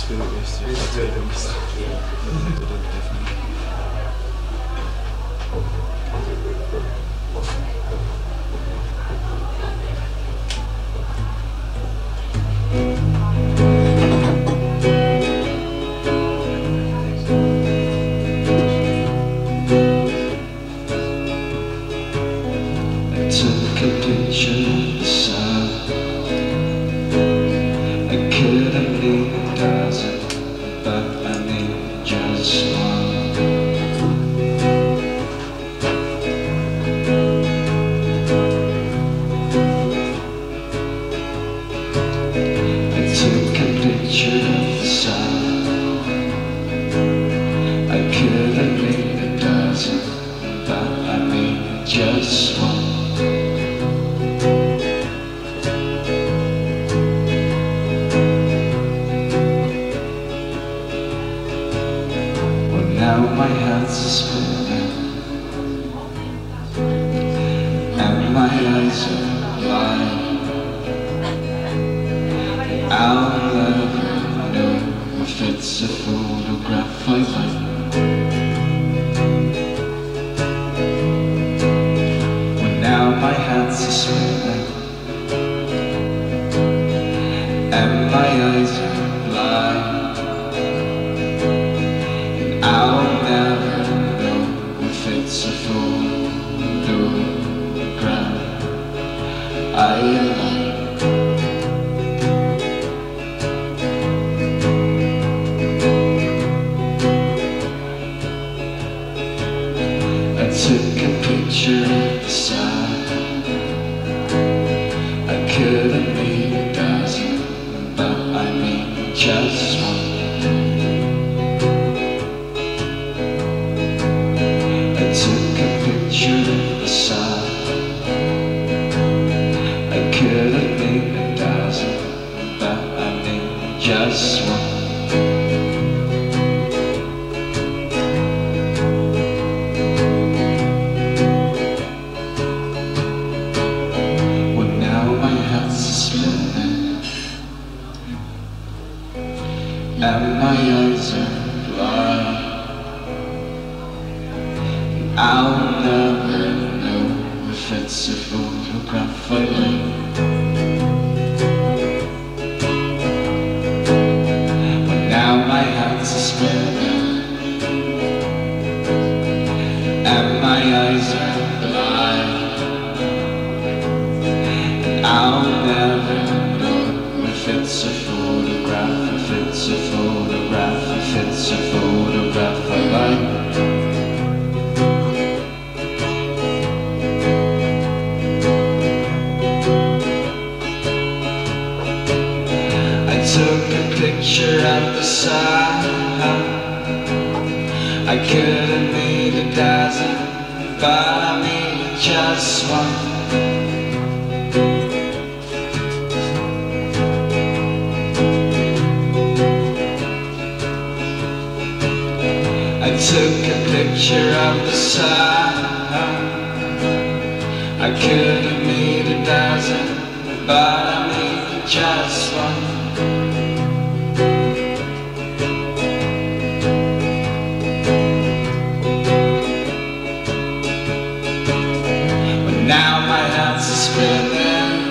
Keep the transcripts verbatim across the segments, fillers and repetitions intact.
to waste your potatoes. Definitely. Took a picture of the sun. I could have made a dozen, but I made just one. I took a picture of the sun. I could have made a dozen, but I made just one. Now my hands are spinning and my eyes are blind. I'll never know if it's a photograph I like. Well, now my hands are spinning and my eyes are blind. I'll never know if it's a photograph I like. I took a picture of the sun. I could have made a dozen, but I made just one. I took a picture of the sun. I could have made a dozen, but I made just one. Well, now my hands are spinning and my eyes are blind. I'll never know if it's a photograph I like. But now my hands are spinning and my eyes are blind. And I'll never know if it's a photograph, if it's a photograph, if it's a photograph I like. I took a picture of the sun. I could have made a dozen, but I made just one. I took a picture of the sun. I could have made a dozen, but I made just one. Now my hands are spinning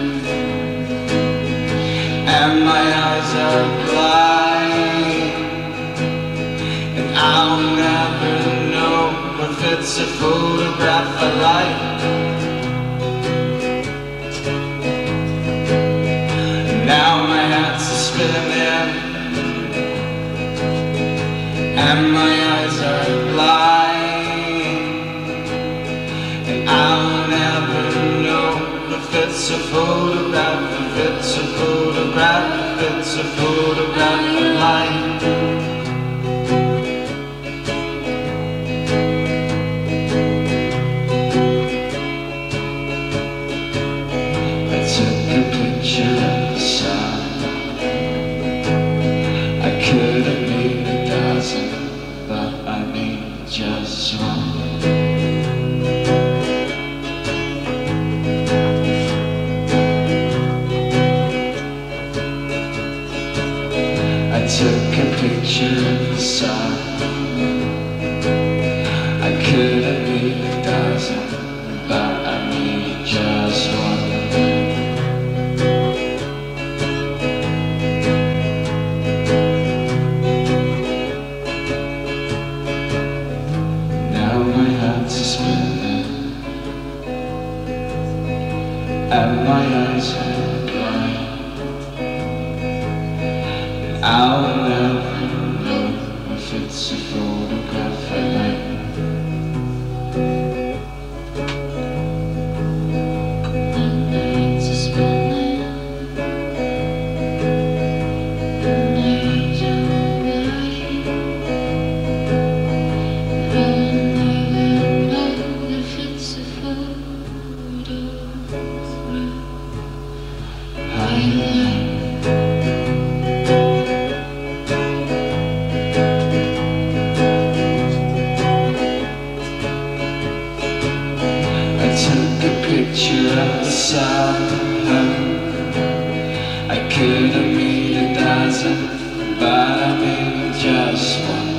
and my eyes are blind, and I'll never know if it's a photograph I like. Now my hands are spinning and my eyes are blind, and I'll never know if it's a photograph, if it's a photograph, if it's a photograph I like. I took a picture of the sun. I could have made a dozen, but I made just one. I took a picture of the sun. I could have made a dozen, but I made just one. Now my heart's a spinning and my eyes are blind. I'll never know if it's a photograph I like. Picture of the sun. I could have made a dozen, but I made just one.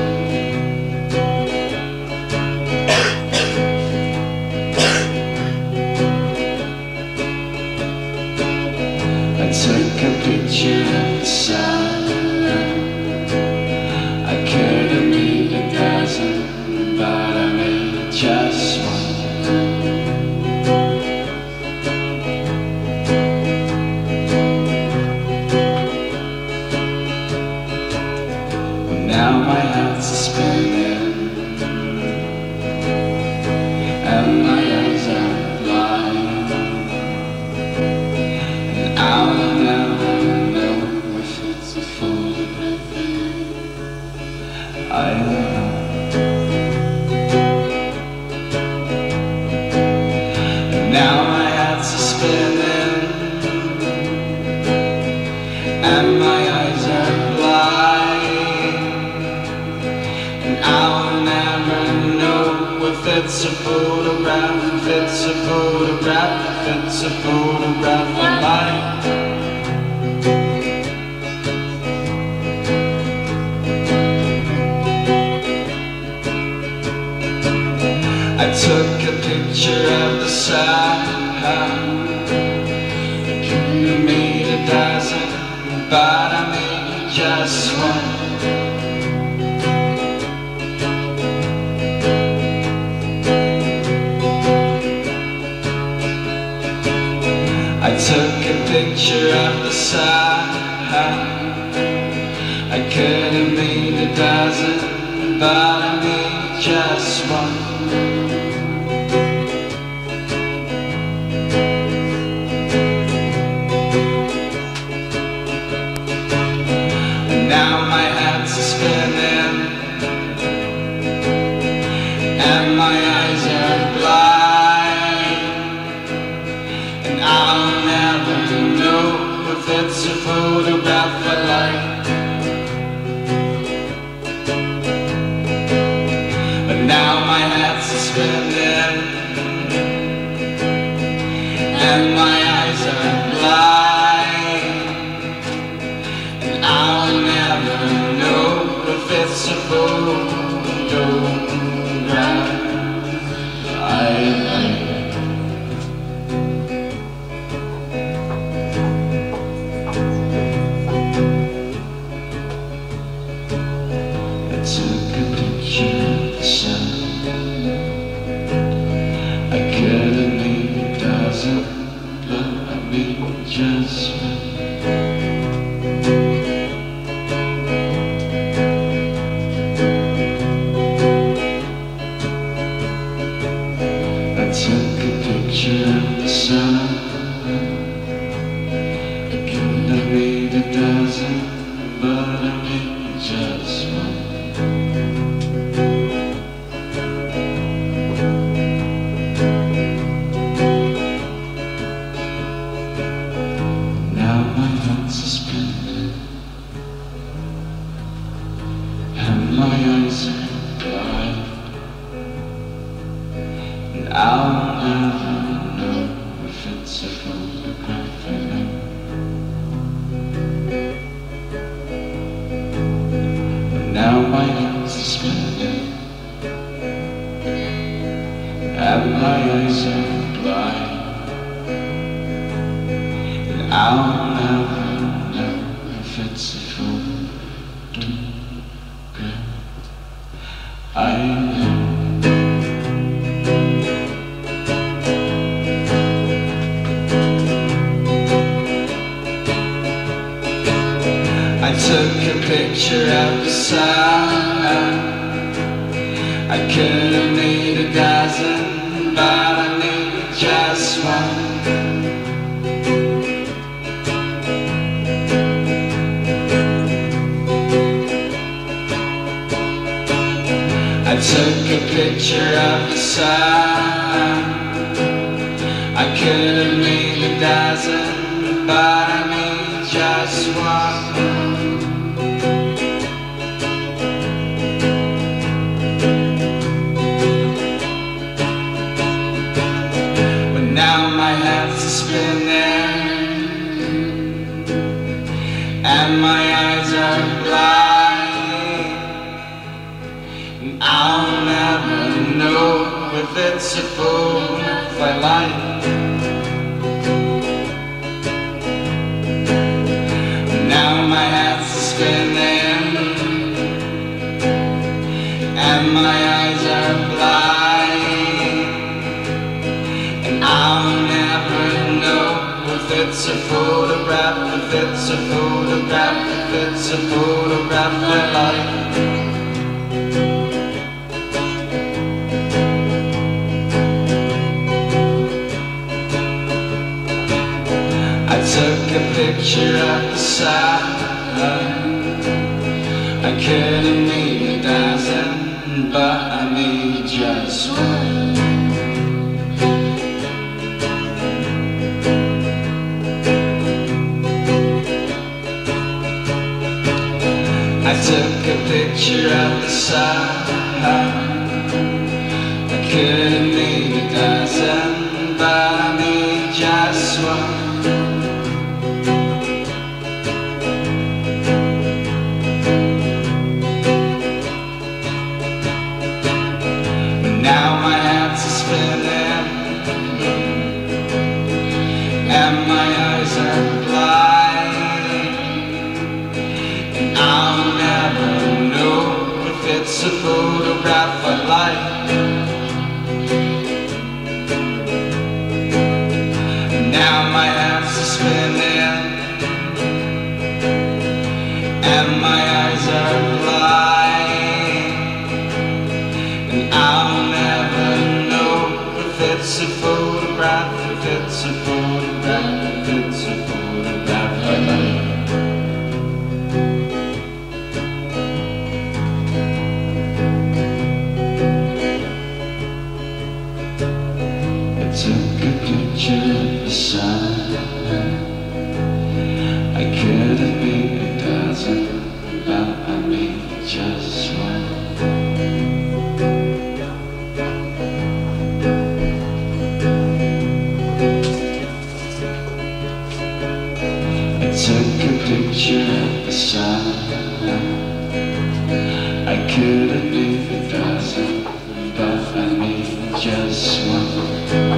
I took a picture of the sun. I could have made a dozen, but I made just one. Now my heart's a spinning and my eyes are blind, and I'll never know if it's a photograph I know. Now my heart's a spinning and my eyes are blind. I'll never know if it's a photograph, if it's a photograph, if it's a photograph of mine. I took a picture of the sun. I could have made a dozen, but I made just one. I took a picture of the sun. I could have made a dozen, but I made just one. And now my head's spinning and my eyes are blind, and I'll never know if it's a photograph I like. But now my head's spinning and my eyes are blind, and I'll never know if it's a photograph I like. I took a picture of the sun. I could have made a dozen, but I made just one. I took a picture of the sun. I could have made a dozen, but I made just one. Now my heart's spinning and my eyes are blind, and I'll never know if it's a photograph I know. took a picture of the sun. I could have made a dozen, but I made just one. I took a picture of the sun. I could have made a dozen, but I made just one. But now my head's spinning and my eyes are blind, and I'll never know if it's a fool if I lie. Now my head's spinning and my eyes are blind, and I'll never know if it's a photograph, if it's a photograph, if it's a photograph I like. I took a picture of the sun. I could have made a dozen, but I made just one. I took a picture of the sun. I could have made a dozen, but I made just one. Now my head's spinning and my eyes are blind, and I'll never know if it's a photograph I like. Now my head's spinning and my eyes are blind, and I'll never know if it's a photograph, if it's a photograph, if it's a photograph I like. I took a picture of the sun. I could have made a dozen, but I made just one. I took a picture of the sun. I could have made a dozen, but I made just one.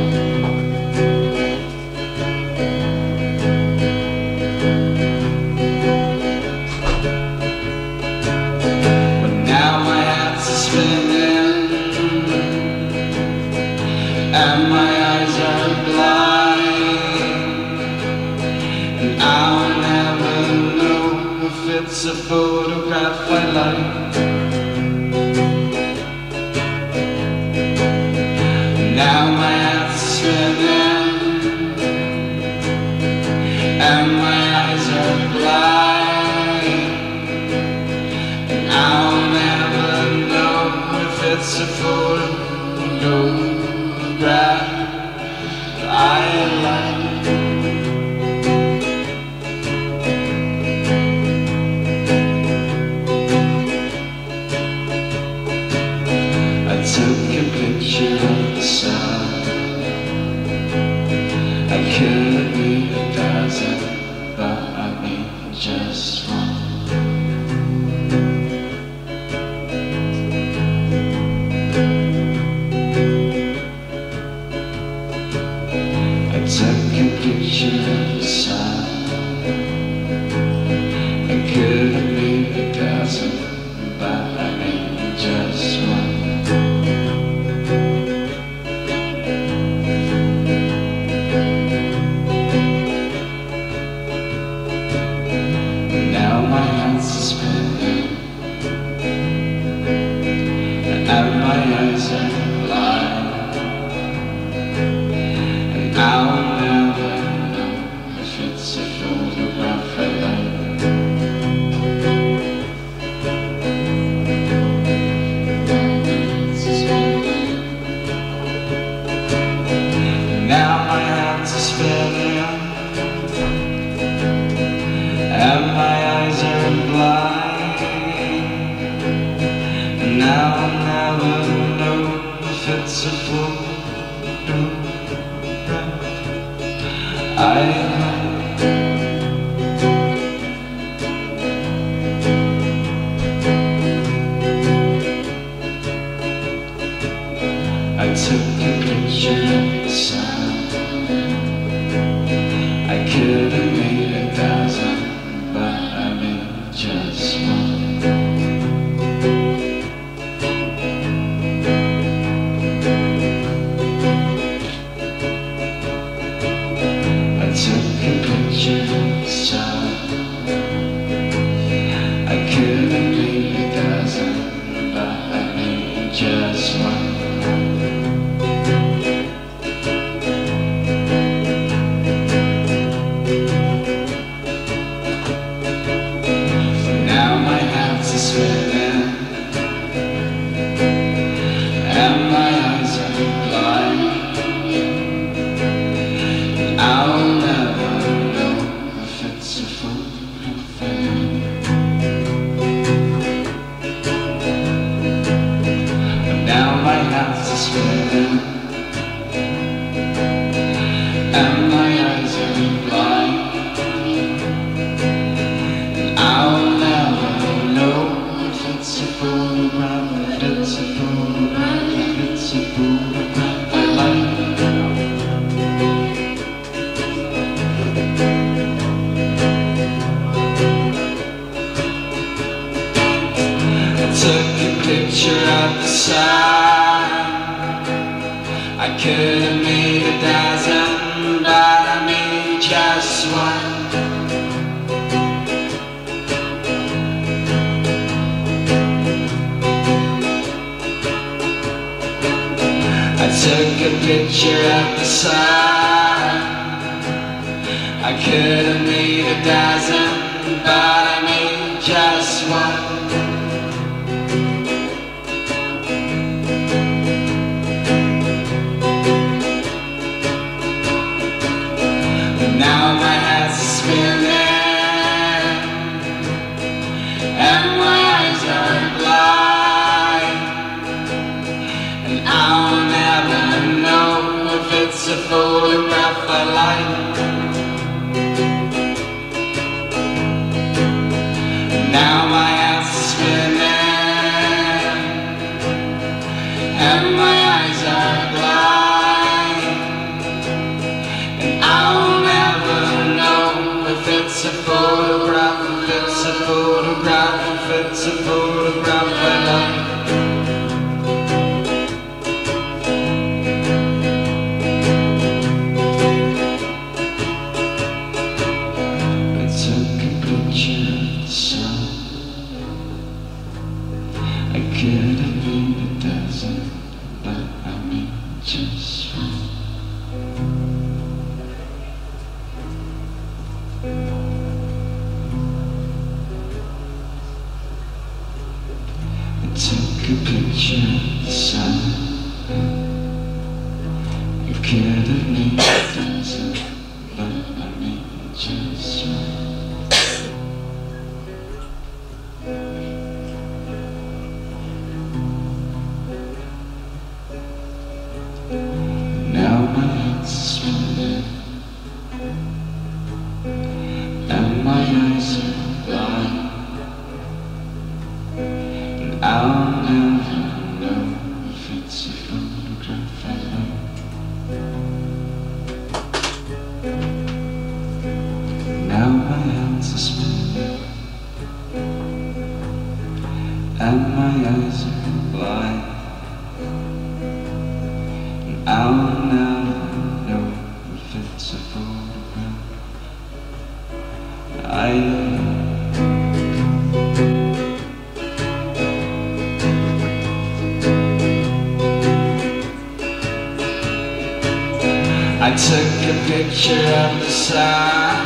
But now my head's spinning and my eyes are blind, and I'll never know if it's a photograph I like. Now my head's spinning and my eyes are blind, and I'll never know if it's a photograph I like. I took a picture of the sun. I could have made a dozen, but I made just one. I took a picture of the sun. I could have made a dozen, but I made just one. Now eyes are blind, and I'll never know if it's a photograph I like. Now my hands are spinning, and my eyes are blind, and now I'll never know if it's a photograph I I took a picture of the sun. I could have made a thousand, but I made just one. I took a picture of the sun. I could have made a thousand, but I made just one. Spinning, and my eyes are blind, and I'll never know if it's a photograph I like. And now my hands are spinning, and my eyes are blind, and I'll never know it's a photograph, it's a photograph, it's a photograph I like. I took a picture of the sun. I could have made a dozen, but I made just one. I took a picture of the sun. I could have made a dozen, but I made just one. But now my head's spinning, and my eyes are blind, and I'll never know if it's a photograph I like. Now my hands are spinning, and my eyes are blind, and I'll never know if it's a photograph, if it's a photograph, if it's a photograph I like. I could have made a dozen, but I made just one. I took a picture of the sun. I could have made a dozen, but I made just one. Now my head's spinning, and my eyes are blind, and I'll never know if it's a photograph I like. Now my hands are spinning, and my eyes are blind, and I'll never know if it's a photograph I like. took a picture of the sun.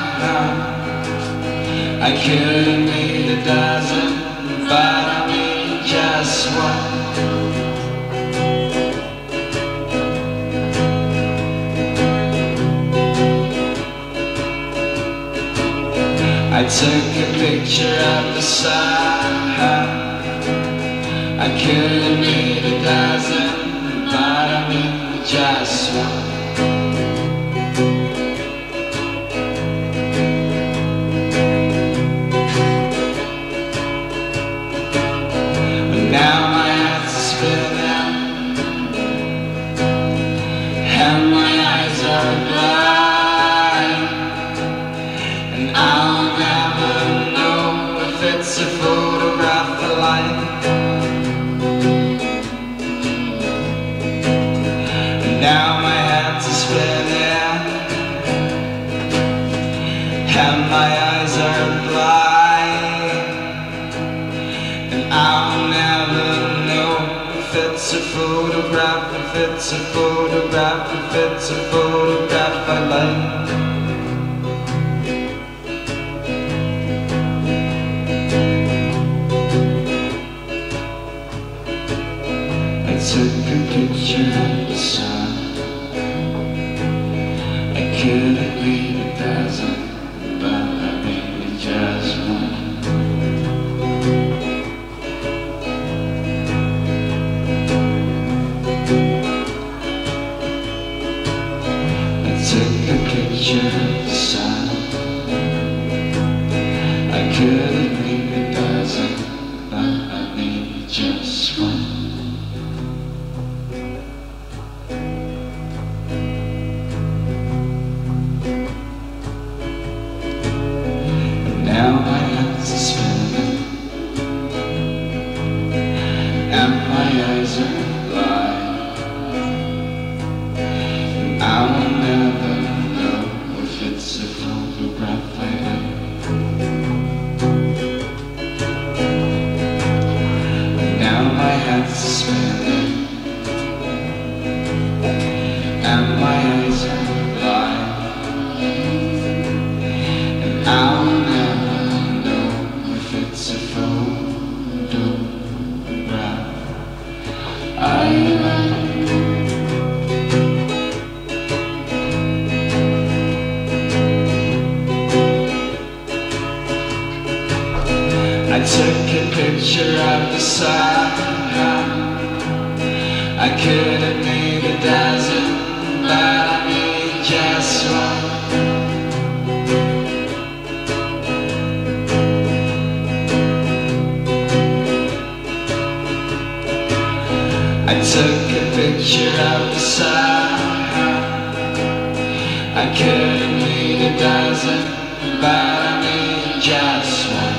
I could have made a dozen, but I made just one. I took a picture of the sun. I could have made a dozen, but I made just one. Now my head's spinning and my eyes are blind, and I'll never know if it's a photograph I like. And now my head's spinning and my eyes are blind, and I'll never know if it's a photograph, if it's a photograph, if it's a photograph I like. I took a picture of the sun. I could have made a dozen, but I made just one. Took a picture of the sun. I could have made a dozen, but I made just one. And now my hands are spinning and my eyes are blind, and I'll never know if it's a photograph I like. And now my hands are spinning and my eyes are blind, and I'll never know if it's a photograph I like. I took a picture of the sun. I could have made a dozen, but I made just one. I took a picture of the sun. I could have made a dozen, but I made just one.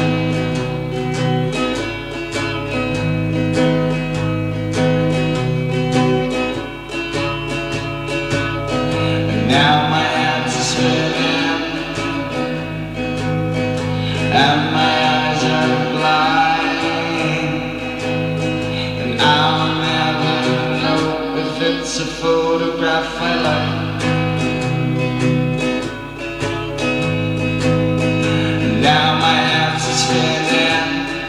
Now my hands are spinning and my eyes are blind, and I'll never know if it's a photograph I like. And now my hands are spinning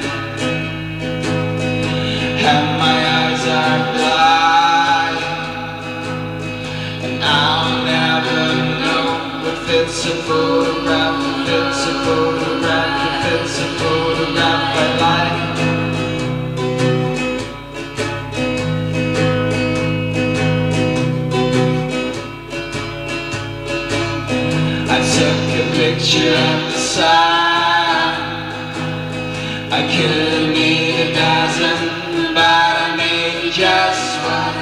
and my eyes are blind, and I'll never know if it's a photograph, if it's a photograph, if it's a photograph I like. I took a picture of the sun. I could have made a dozen, but I made just one.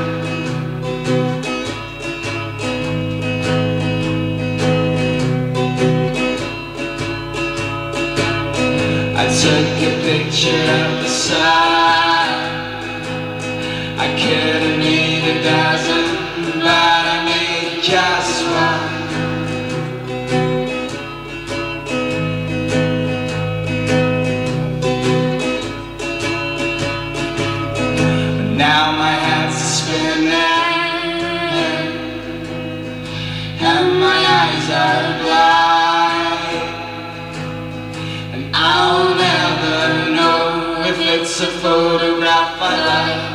I took a picture of the sun. I could have made a dozen, but I made just one. Now my hands are spinning it's a photograph I like.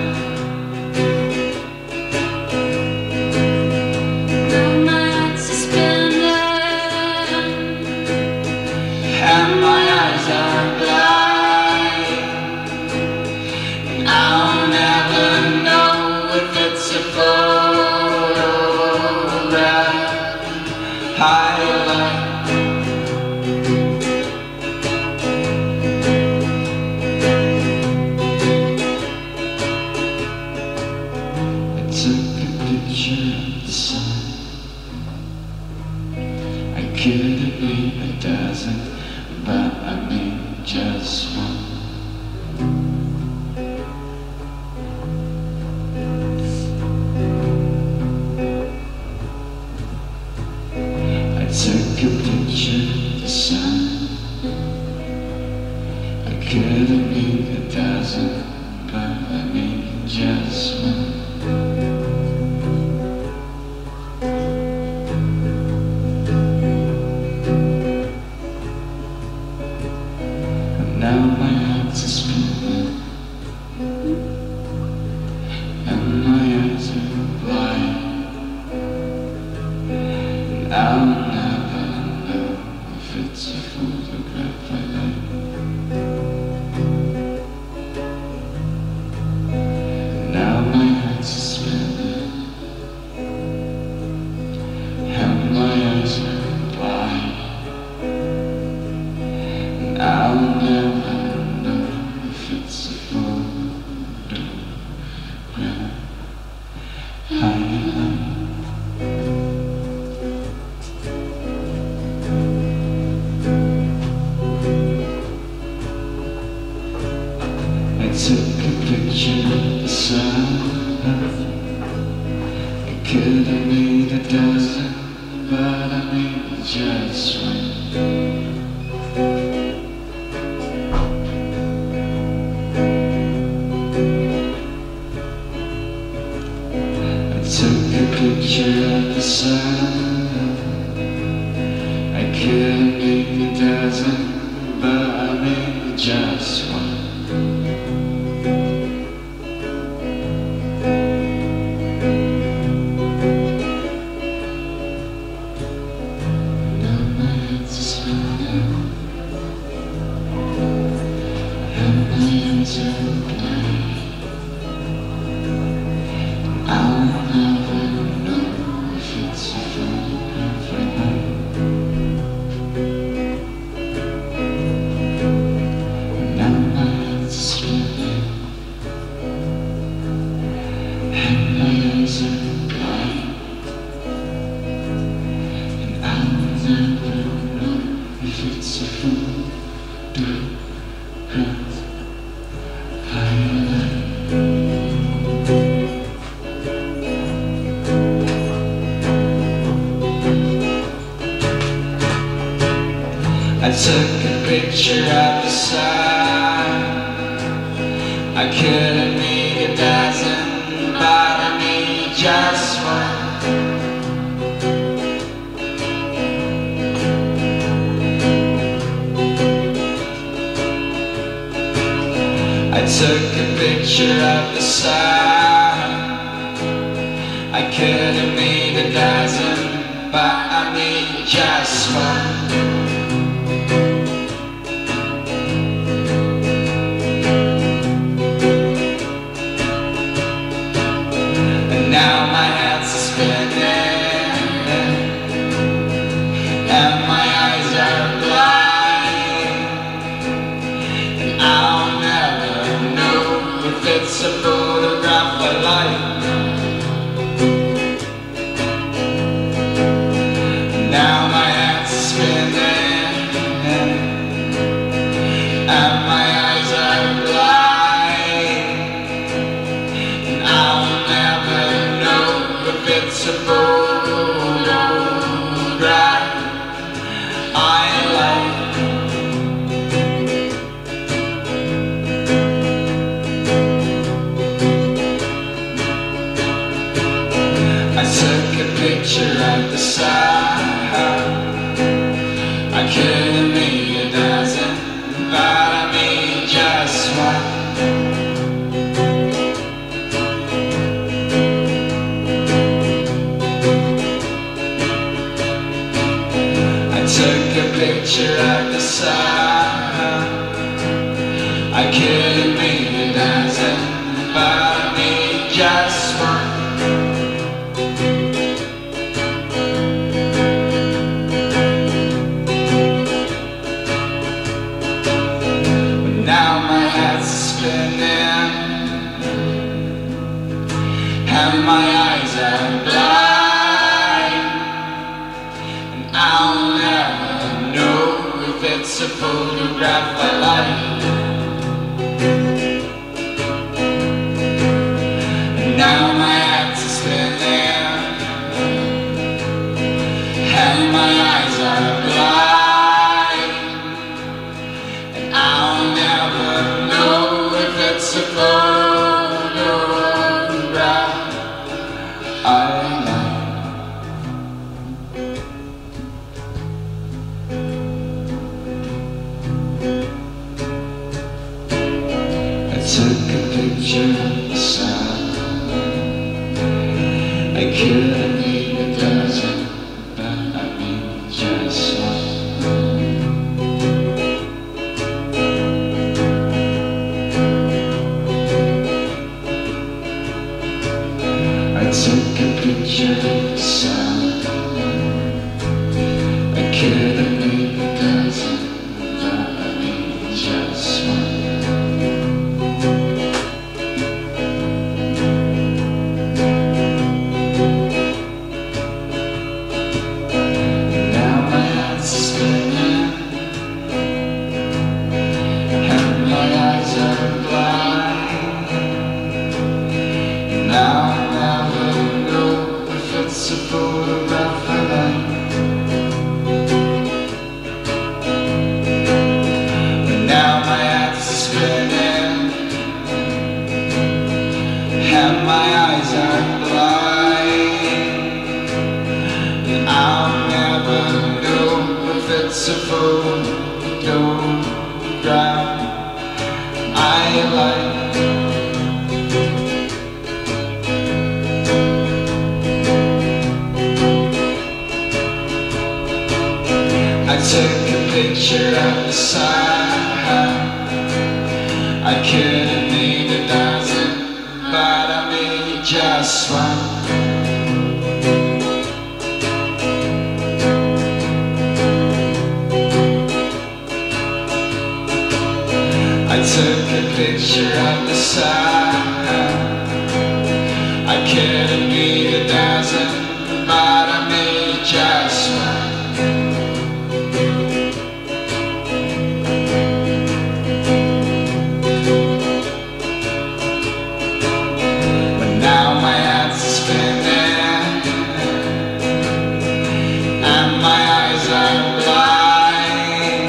Now my eyes are spinning And my eyes are blind, and I'll never know if it's a photograph I like. I took a picture of the sun. I could have made a dozen, but I made just one. I took a picture of the sun. I could have made a dozen, but I made just one. Now my heart's a spinning, and my eyes are blind, and I'll never know if it's a photograph I like. Now my heart's a spinning, and my eyes are blind, and I'll never it's a photograph I like. I took a picture of the sun. I could have made a dozen, but I made just one. Took a picture of the sun. I could have made a dozen, but I made just one. Now my head's a spinning, and my eyes are blind. I'll never know if it's a photograph I like. Now my head's spinning, and my eyes are blind, and I'll never know if it's a photograph I like. I took a picture of the sun. I could have made a dozen, but I made just one. I took a picture of the sun. I could have made a dozen, but I made just one. Now my head's spinning, and my eyes are blind, and I'll never know if it's a photograph I like. Now my head's spinning. picture at the side. I couldn't make it dancing, but I made just one. But now my head's spinning and my eyes are blind, and I'll never know if it's a photograph I like. Now my head's spinning and my eyes are blind, and I'll never know if it's a photograph I like. I took a picture of the sun. I couldn't need a dozen, but I need just one. I took a picture of the sun. I couldn't need a dozen, but I need just one. And my eyes are blind, and I'll never know if it's a photograph I like. I took a picture of the sun. I couldn't need a dozen, but I made just one. I took a picture of the sun. I couldn't need a dozen, but I made just one. Now my head's spinning and my eyes are blind.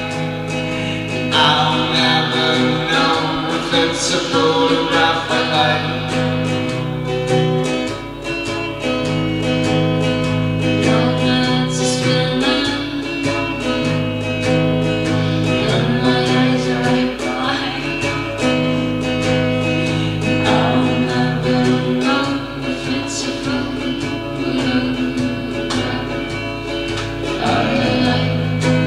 I'll never know if it's a photograph I like. Your head's spinning and my eyes are blind. I'll never know if it's a photograph I like.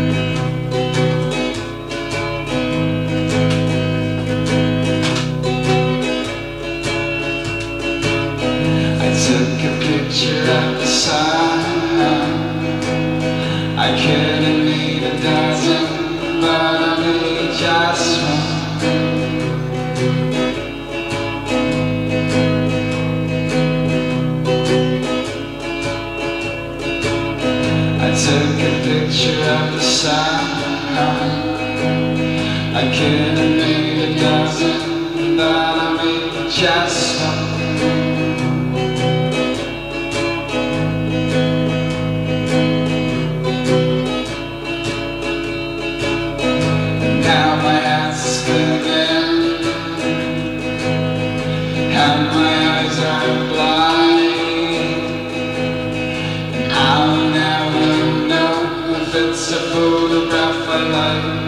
I took a picture of the sun. I couldn't need a dozen, but I made just one. I took a picture of the sun. I couldn't need a dozen, but I made just one. Now my hands are spinning and my eyes are blind, and I'll never know if it's a photograph I like.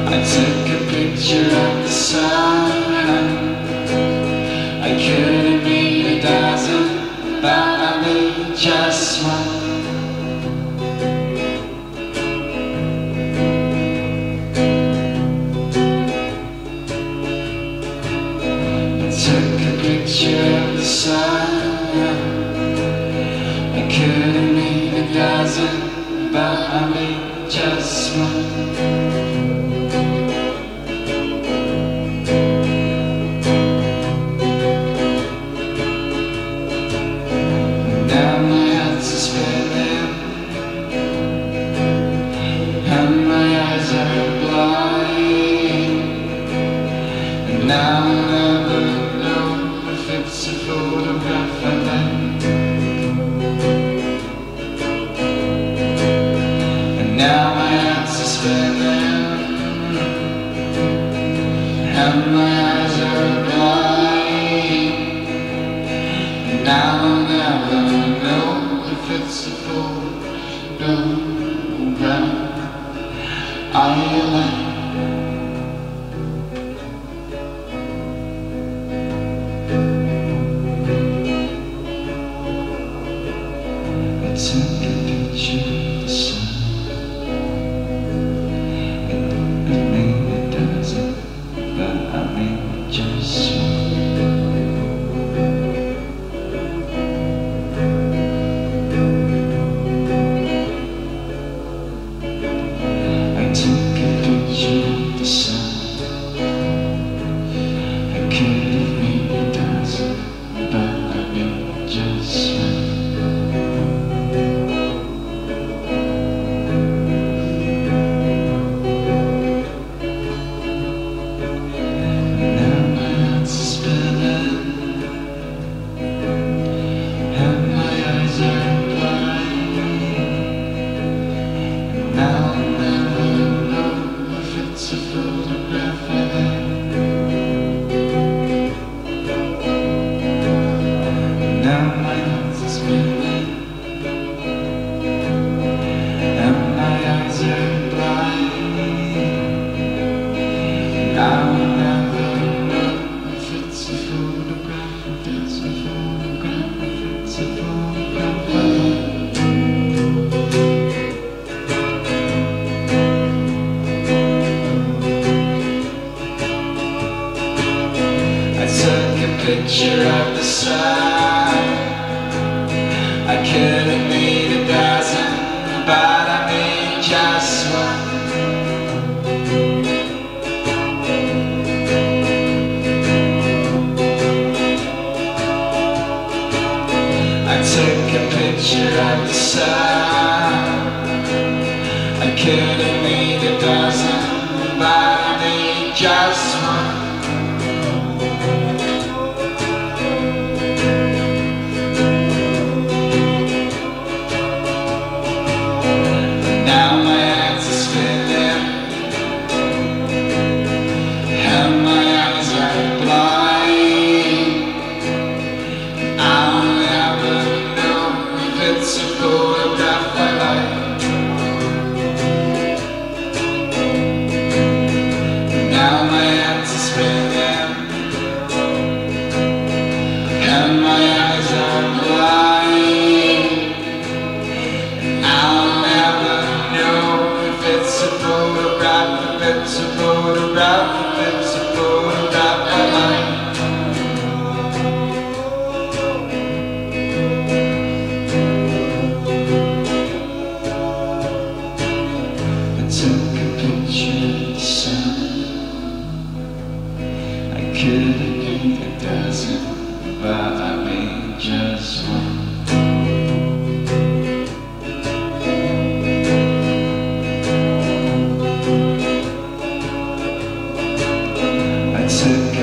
I took a picture of the sun. I couldn't read a dozen, but I made just one. I took a picture of the sun. I couldn't read a dozen, but I made just one. Now I'll never know if it's a photograph I like. And now my hands are spinning, and my eyes are blind. And now I'll never know if it's a photograph I like. I took a picture of the sun, and I made a dozen, but I made just one. I took a picture of the sun. I could have made a dozen, but I made just one. Picture of the sun. I could have made a dozen, but I made just one. I took a picture of the sun. I could have made a dozen, but I made just one. Now my hands are spinning, and my eyes are blind. I'll never know if it's a photograph I like. Now my hands are spinning, and my eyes are blind. I'll never if it's a photograph, if it's a photograph, if it's a photograph I like. I took a picture of the sun. I could have made a dozen, but I made just one. Took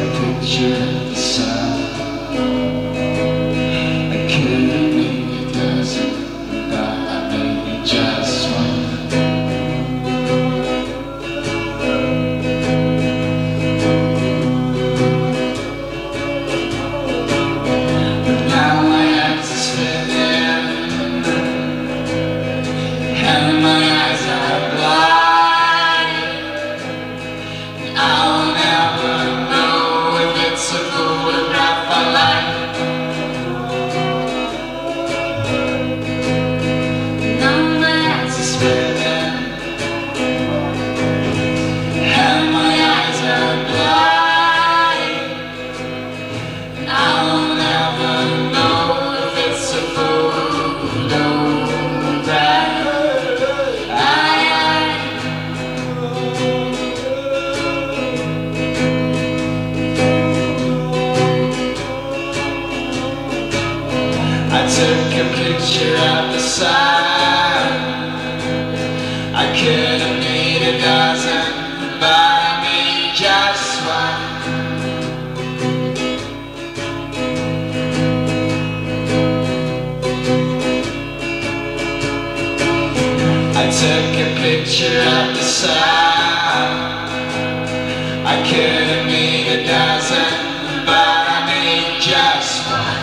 picture of the sun. I couldn't meet a dozen, but I made just one.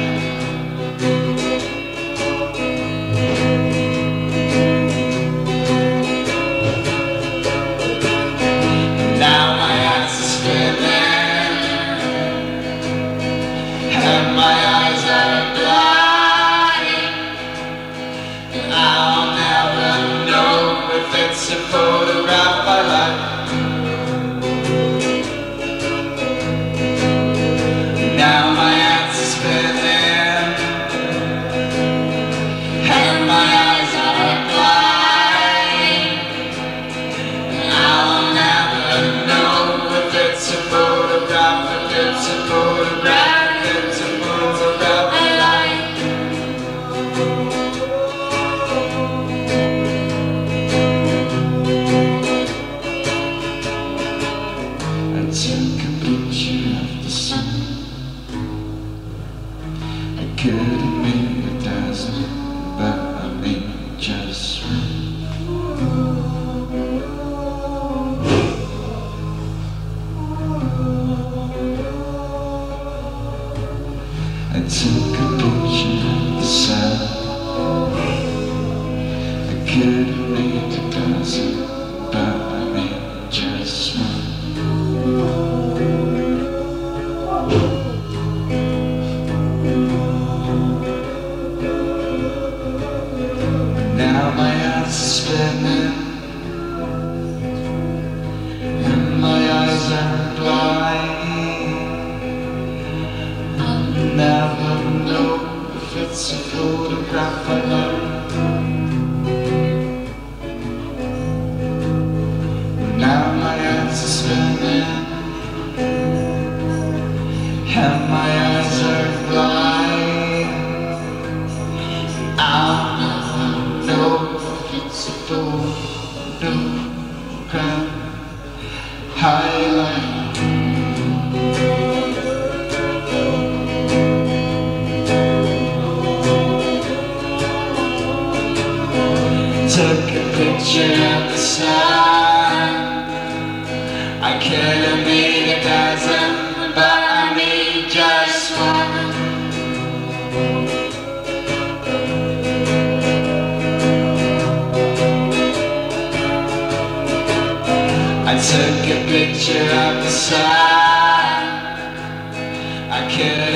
Now my eyes are spinning, and my eyes are blind, and I'll never know if it's a photograph I like. Now my eyes are spinning, and my eyes are blind, and I'll never know if it's a photograph, if it's a photograph, if it's a photograph I like. I took a picture of the sun. I could have made a dozen, but I made just one. I took a picture of the sun. I could have made a dozen, but I made just one. Now my eyes are spinning, and my eyes are blind. I'll never know if it's a photograph I like. Now my eyes are spinning, and my eyes are blind. I'll never know if it's a photograph I like. Took a picture of the sun. I could have made a dozen, but I made just one. I took a picture of the sun. I could